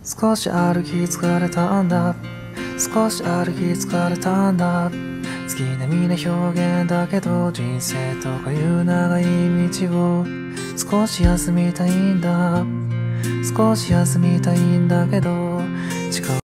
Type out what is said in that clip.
少し歩き疲れたんだ。少し歩き疲れたんだ。月並みな表現だけど、人生とかいう長い道を少し休みたいんだ。少し休みたいんだけど、